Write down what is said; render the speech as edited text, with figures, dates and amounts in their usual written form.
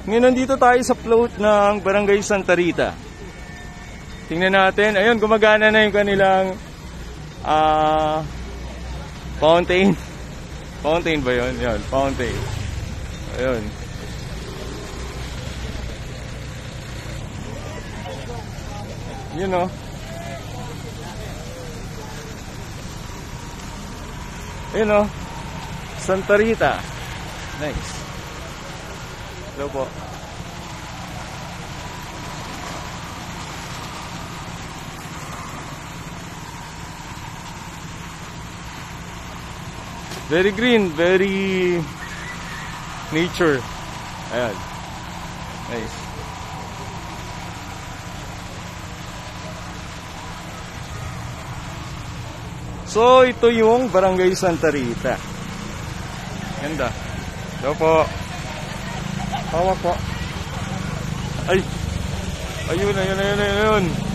Ngayon nandito tayo sa float ng Barangay Santa Rita. Tingnan natin. Ayun, gumagana na yung kanilang fountain. Fountain ba yun? Yun, fountain. Ayun. Yun o. Ayun o. Santa Rita. Nice. Hello po. Very green, very nature. Ayan. Nice. So, ito yung Barangay Santa Rita. Ganda. Hello po. Hawak po. Ay. Ayun.